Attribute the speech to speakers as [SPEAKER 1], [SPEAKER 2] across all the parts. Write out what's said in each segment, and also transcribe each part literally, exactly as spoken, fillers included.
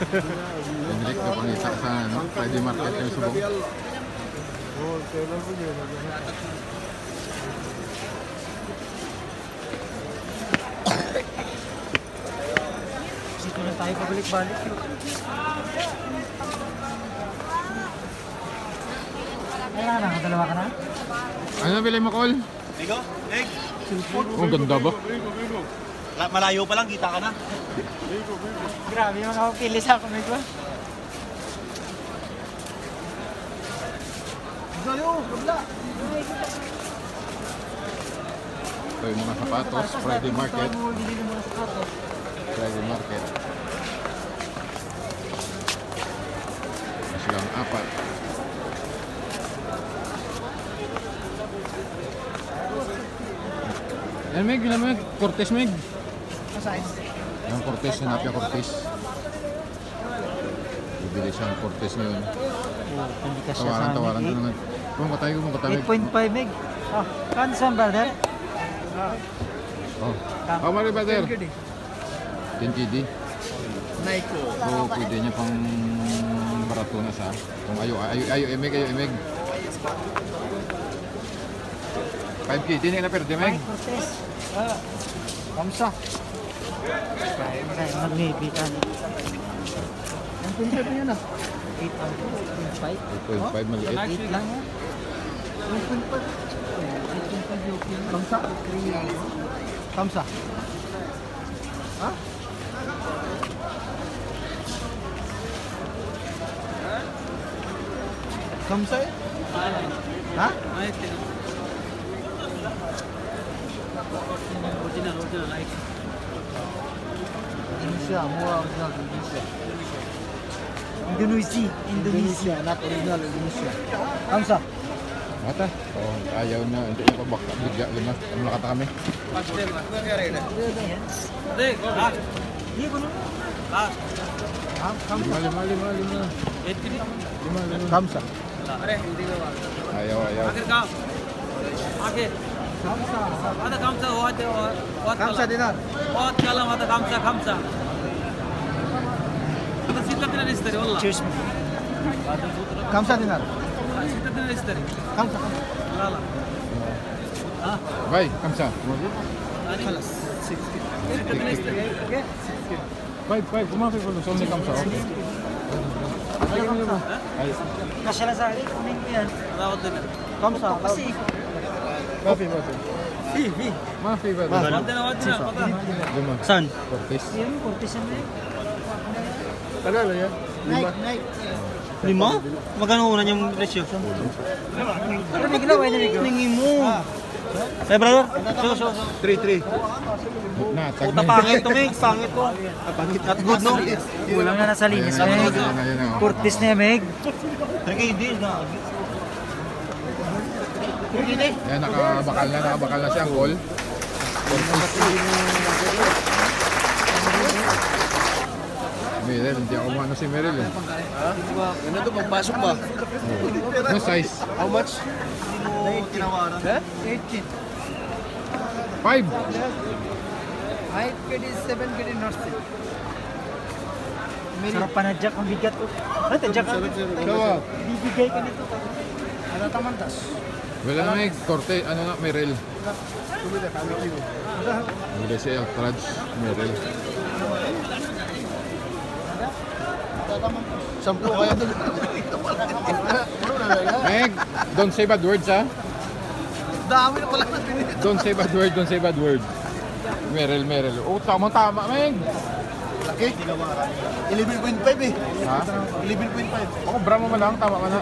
[SPEAKER 1] Enric na pangita sa ano, Friday Market ng Subong.
[SPEAKER 2] Oh, kailan po yun?
[SPEAKER 3] Dito na tayo pabalik-balik. Kailangan na, dalawa ka na?
[SPEAKER 1] Ano nabili mo, Col?
[SPEAKER 4] Bigo, egg.
[SPEAKER 1] Oh, ganda ba?
[SPEAKER 4] Malayo pa lang, kita ka na.
[SPEAKER 3] Grabe yung nakapili sa ako, Migo.
[SPEAKER 2] Gayo, kabla.
[SPEAKER 1] Ito yung mga sapatos, Friday Market. Friday Market. Silang apat. Yan, Meg, yun Meg. Cortez, Meg. Yung Cortez, hanapya Cortez. Bibili siyang Cortez ngayon.
[SPEAKER 3] Hindi ka siya
[SPEAKER 1] Tawaran,
[SPEAKER 3] sa
[SPEAKER 1] tawaran ko
[SPEAKER 3] amin.
[SPEAKER 1] naman. Kung katay ko, kung katay.
[SPEAKER 3] eight point five meg. Oh, kansan brother?
[SPEAKER 1] Oh, how much brother? ten K D.
[SPEAKER 2] Naiko.
[SPEAKER 1] So, pwede niya pang barato na sa. Kung ayo, ayo, ayo, emeg, ayo, emeg. five K, di na perde, meg.
[SPEAKER 3] Ay, Cortez. Ah, kamsa. Magnibitan.
[SPEAKER 2] Ang pinta pa yan ah.
[SPEAKER 3] eight point five.
[SPEAKER 1] eight point five maliit.
[SPEAKER 3] eight lang yan.
[SPEAKER 2] Ang pinta. Kamsa. Kamsa. Ha? Kamsa eh? Ha?
[SPEAKER 3] Original, original, like.
[SPEAKER 2] Indonesia, murah original Indonesia.
[SPEAKER 3] Indonesia, Indonesia.
[SPEAKER 2] Indonesia, not original Indonesia. Kamsa.
[SPEAKER 1] Mata? Oh, ayaw na. Hindi niya pa bakla. Bigla lima. Ano nakata kami?
[SPEAKER 3] Iya, kuno.
[SPEAKER 1] Lima, lima, lima, lima. Lima, lima.
[SPEAKER 2] Kamsa.
[SPEAKER 1] Ayaw, ayaw.
[SPEAKER 5] आगे هذا خمسة وهذا وهذا
[SPEAKER 2] Kamsa dinar.
[SPEAKER 5] وهذا كلام هذا خمسة خمسة هذا ستة دينار يشتري والله
[SPEAKER 3] Cheers.
[SPEAKER 2] Kamsa dinar.
[SPEAKER 5] ستة دينار يشتري
[SPEAKER 2] Kamsa. Kamsa.
[SPEAKER 5] لا لا
[SPEAKER 1] Bye, kamsa.
[SPEAKER 2] خلاص.
[SPEAKER 5] ستة دينار يشتري
[SPEAKER 1] Five, five. Kumapit ko. So, may kamsa. Okay. Ayaw niyo mo. Ay,
[SPEAKER 3] Kasya lang sa akin, kunin ko yan.
[SPEAKER 5] هذا هو الدينار
[SPEAKER 2] Kamsa.
[SPEAKER 3] Kasi,
[SPEAKER 2] Mafi, mafi.
[SPEAKER 1] mafi ba?
[SPEAKER 5] ودنا ودنا والله
[SPEAKER 1] Lima.
[SPEAKER 3] saan?
[SPEAKER 1] Cortez.
[SPEAKER 3] Yan, Cortez yan eh.
[SPEAKER 2] Kanalo yan? Lima.
[SPEAKER 3] Lima? Magkano una niyang presyo? Ano bigla, wala na bigla? Tingin mo. Eh, brother? So, so, so.
[SPEAKER 2] Three, three.
[SPEAKER 1] Na, tag
[SPEAKER 3] Puta, pangit to, Meg. Pangit to. Not good, no? Kulang na nasa linis,
[SPEAKER 1] Ayan,
[SPEAKER 3] Meg.
[SPEAKER 1] ayan, ayan, ayan.
[SPEAKER 3] Cortez na yan, Meg.
[SPEAKER 1] Yan, nakabakal na, nakabakal na siya ang goal. Meryl, hindi ako umano si Meryl eh.
[SPEAKER 2] Ha? Ano to? Magpasok ba?
[SPEAKER 1] Ano size?
[SPEAKER 2] How much? Eh?
[SPEAKER 3] eighteen.
[SPEAKER 1] Five!
[SPEAKER 3] five K D, seven K D, not six. Sarap pa na Jack, ang bigat ko. Ano ito, Jack?
[SPEAKER 2] Kawa.
[SPEAKER 3] Bibigay ka nito. Ano tamantas?
[SPEAKER 1] Wala na may korte, ano na, Meryl.
[SPEAKER 2] Tumila, kami kilo.
[SPEAKER 1] Wala si Eltraj, Meryl.
[SPEAKER 2] Sampu kaya doon.
[SPEAKER 1] Meg, don't say bad words ha.
[SPEAKER 2] Dami na pala natin.
[SPEAKER 1] Don't say bad word, don't say bad word. Meryl, Meryl. Oh, tama, tama, Meg.
[SPEAKER 2] Laki? eleven point five eh.
[SPEAKER 1] Ha?
[SPEAKER 2] eleven point five.
[SPEAKER 1] Ako, bra mo lang, tama ka na.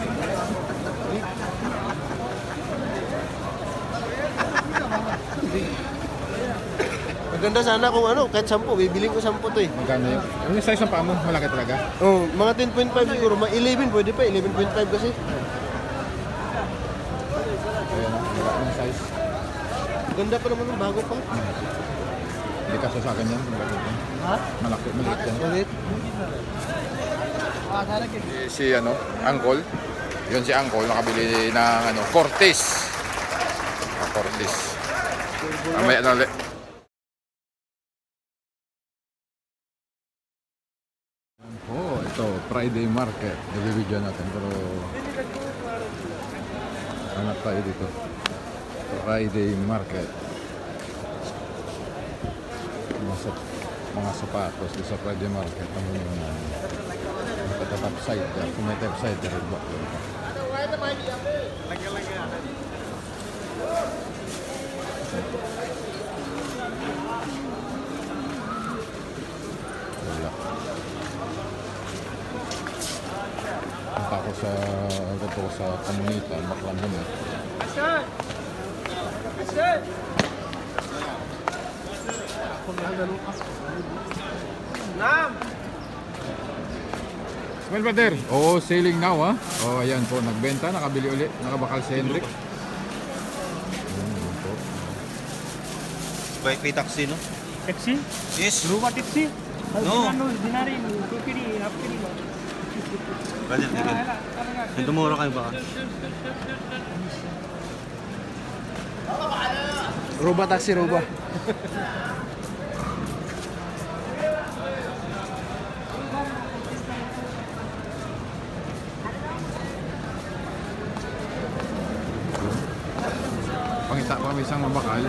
[SPEAKER 2] Maganda sana kung ano, kahit sampu, bibiling ko sampu to eh.
[SPEAKER 1] Magkano yun? Ano yung size ng paa mo? Malaki talaga.
[SPEAKER 2] Oh, mga ten point five siguro, mga eleven pwede pa, eleven point five kasi.
[SPEAKER 1] Ayan, wala yung size.
[SPEAKER 2] Ganda pa naman, bago pa.
[SPEAKER 1] Hindi kasi sa akin yan.
[SPEAKER 3] Ha?
[SPEAKER 1] Malaki, maliit yan.
[SPEAKER 2] Ulit.
[SPEAKER 1] Si ano, Uncle. Yun si Uncle, nakabili ng ano, Cortez. Ah, Cortez. Mamaya na ulit. Friday market. Nabibigyan natin pero hanap tayo dito. Friday market. Mga, sap mga sapatos dito sa Friday market. Ang mga top side. Kung may top side, rin ba? Wala. Punta ako sa ano to, sa komunita, Baklan naman. Well, brother. Oh, selling now, ha? Oh, ayan po, nagbenta, nakabili ulit, nakabakal si Hendrik. Ayan po.
[SPEAKER 4] Bike may taxi, no?
[SPEAKER 3] Taxi?
[SPEAKER 4] Yes.
[SPEAKER 3] Rumah taxi?
[SPEAKER 4] No.
[SPEAKER 3] Dinari, kukiri, hapkiri ba?
[SPEAKER 4] Brother, tingin. May tumuro kayo baka.
[SPEAKER 2] Roba taxi, roba.
[SPEAKER 1] Pangita pa kami isang mabakal.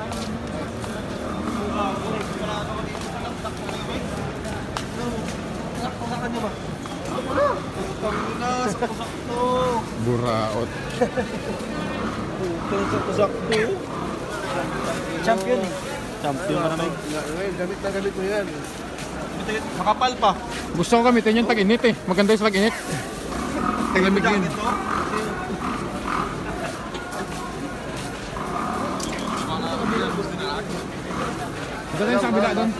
[SPEAKER 1] Buraot.
[SPEAKER 3] Champion eh.
[SPEAKER 4] Champion ka naman.
[SPEAKER 2] Ngayon, gamit na gamit mo yan.
[SPEAKER 4] Makapal pa.
[SPEAKER 1] Gusto ko gamitin yung tag-init eh. Maganda yung tag-init. Taglamig yun. Maganda yung sa kabila doon.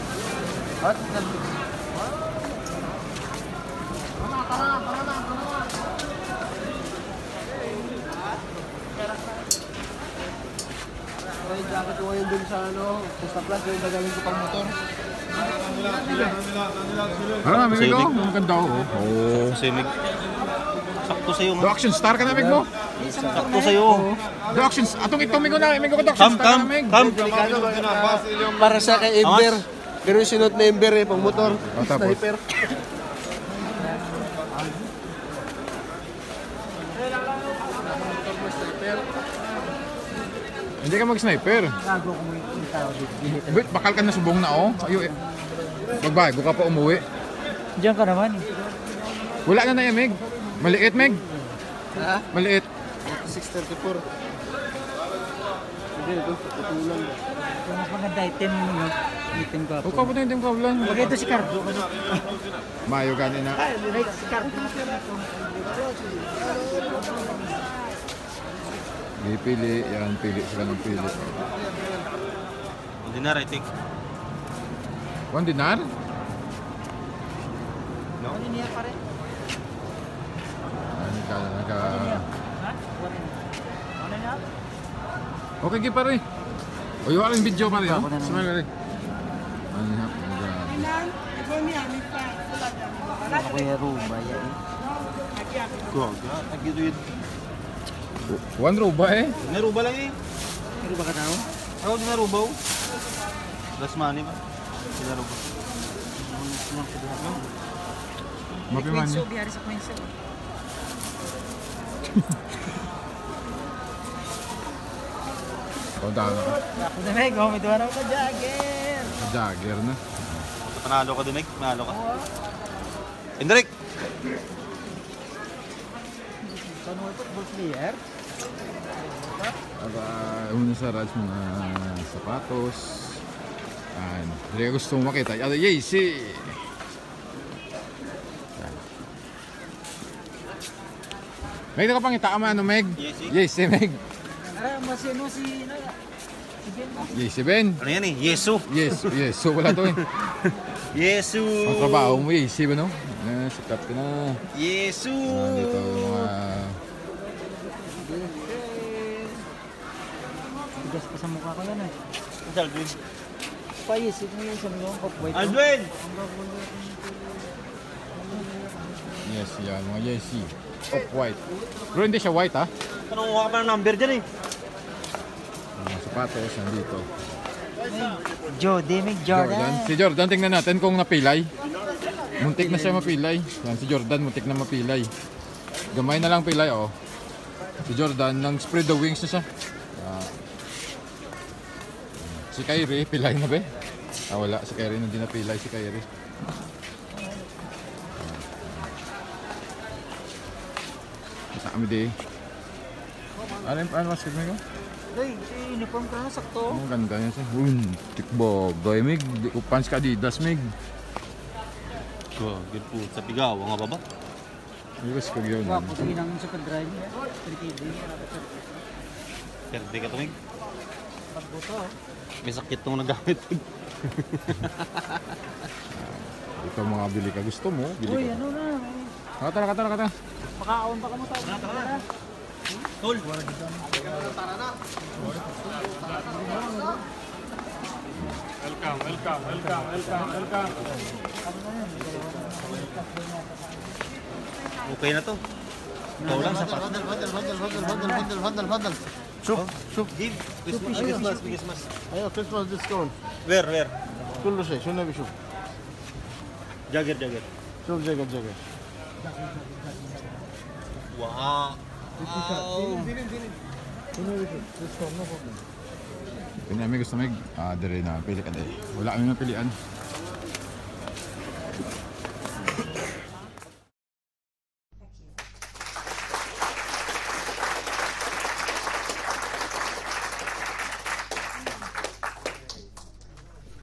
[SPEAKER 2] Ay, jacket ko ngayon dun sa ano, sa plus, yung gagawin ko pang motor.
[SPEAKER 1] Ano, may ko? Maganda ako. Oh.
[SPEAKER 4] Semig. Sakto sa'yo
[SPEAKER 1] The
[SPEAKER 4] nga.
[SPEAKER 1] Action Star ka na, Meg mo?
[SPEAKER 4] Sakto sa'yo.
[SPEAKER 1] The Action Star. Atong ito, Meg ko na. Meg ko The
[SPEAKER 4] Kam,
[SPEAKER 1] Action Star
[SPEAKER 4] kam,
[SPEAKER 1] ka na, Meg.
[SPEAKER 4] kam.
[SPEAKER 2] Para sa kay Ember. Pero yung sinot na Ember eh, pang motor.
[SPEAKER 1] Oh, tapos?
[SPEAKER 2] Sniper.
[SPEAKER 1] Hindi ka mag-sniper.
[SPEAKER 3] Gago ko yung tao dito.
[SPEAKER 1] Wait, bakal ka na subong na, oh. Ayo, eh. Magbago ka pa umuwi.
[SPEAKER 3] Diyan ka naman eh.
[SPEAKER 1] Wala na na yan, Meg. Maliit, Meg.
[SPEAKER 2] Ha?
[SPEAKER 1] Maliit.
[SPEAKER 2] six thirty-four. Hindi, ito. Tutulan.
[SPEAKER 3] Kung mas maganda item mo, item ka
[SPEAKER 1] Huwag ka po yung kablan.
[SPEAKER 3] Bagay ito si Cardo.
[SPEAKER 1] Mayo gani na.
[SPEAKER 3] Right, si Cardo.
[SPEAKER 1] Pili, yan. Pili sila ng pili.
[SPEAKER 4] Hindi na, I think.
[SPEAKER 1] One dinar?
[SPEAKER 3] Ano niya pare?
[SPEAKER 1] Ano ka, naka...
[SPEAKER 3] Ha? Ano niya?
[SPEAKER 1] Okay, ki pare. O yung aking video pare, oh. Smile pare. Ano nga,
[SPEAKER 3] Ako yung Ruba yan eh.
[SPEAKER 4] Gaga. Nagito yun.
[SPEAKER 1] One ruba eh.
[SPEAKER 4] Naruba lang eh.
[SPEAKER 3] Ruba ka tao?
[SPEAKER 4] Ako din narubaw. Last money ba? Hindi naruba.
[SPEAKER 1] Mapiman niya.
[SPEAKER 3] bihari sa Quinso.
[SPEAKER 1] O, dala ka.
[SPEAKER 3] Ako na Meg, oh, may duwara ko jagger.
[SPEAKER 1] Jagger na.
[SPEAKER 4] Panalo ka din, Meg. Panalo ka. Hendrik!
[SPEAKER 3] Saan mo ito? Football player?
[SPEAKER 1] At uh, una sa Raj mga sapatos. Yan. Hindi ka gusto mo makita. Yan, yay, si! Yan. Meg, na ka pang itaama, ano, Meg?
[SPEAKER 4] Yes, si.
[SPEAKER 1] Yay, si Meg.
[SPEAKER 3] Ara, mas ano si... Si Ben ba?
[SPEAKER 1] Yay, si Ben.
[SPEAKER 4] Ano yan eh? Yesu!
[SPEAKER 1] Yes, yes. So, wala to eh.
[SPEAKER 4] Yesu!
[SPEAKER 1] Ang trabaho mo, yay, si ba, no? Na, sikat ka na.
[SPEAKER 4] Yesu!
[SPEAKER 1] Ah, dito, mga...
[SPEAKER 3] Tigas pa sa mukha ko yan eh.
[SPEAKER 4] Aldwin!
[SPEAKER 3] Payis, ito yung sa mga off-white.
[SPEAKER 4] Aldwin!
[SPEAKER 1] Yes, yan. Mga Yeezy. Off-white. Pero hindi siya white, ha?
[SPEAKER 4] Ano kuha ka pa ng number dyan eh?
[SPEAKER 1] Mga sapatos, nandito.
[SPEAKER 3] Jordan, Meg
[SPEAKER 1] Jordan.
[SPEAKER 3] Jordan.
[SPEAKER 1] Si Jordan, tingnan natin kung napilay. Muntik na siya mapilay. Yan, si Jordan muntik na mapilay. Gamay na lang pilay, oh. Si Jordan, nang spread the wings na siya. Ah. Si Kyrie, pilay na ba? Ah, wala. Si Kyrie, hindi na pilay si Kyrie. Sa kami di. Ano yung ano mas mo ko?
[SPEAKER 3] Day, uniform ka na, sakto.
[SPEAKER 1] Ang ganda niya siya. Un, tikbogay, mig. Di ko pants ka Adidas, mig.
[SPEAKER 4] Oh, good po. Sa pigaw, nga ba ba?
[SPEAKER 1] Iwas ko yun.
[SPEAKER 3] Wapo, sige nang sa pag-drive niya.
[SPEAKER 4] Perde ka tumig.
[SPEAKER 3] Pagbuto.
[SPEAKER 4] May sakit nung nagamit.
[SPEAKER 1] Ito mga bili ka. Gusto mo? Bili
[SPEAKER 3] Uy,
[SPEAKER 1] ka.
[SPEAKER 3] ano na.
[SPEAKER 1] Kata na, kata na, kata.
[SPEAKER 3] Makaon pa ka mo tayo.
[SPEAKER 4] Tol. Okay na to. Ikaw lang sa pat.
[SPEAKER 2] Fadal, fadal, fadal, fadal, fadal, fadal, fadal, fadal. شوف شوف
[SPEAKER 4] Give. Christmas, Christmas, Christmas.
[SPEAKER 2] ايوه كريسماس ديسكاونت
[SPEAKER 4] Where, where?
[SPEAKER 2] كله شيء شو نبي شوف
[SPEAKER 4] Jagger, jagger.
[SPEAKER 2] شوف جاكيت جاكيت
[SPEAKER 4] Wow.
[SPEAKER 1] Kanya may gusto mig. Ah, dire na. Pili ka dahil. Wala kami mapilian.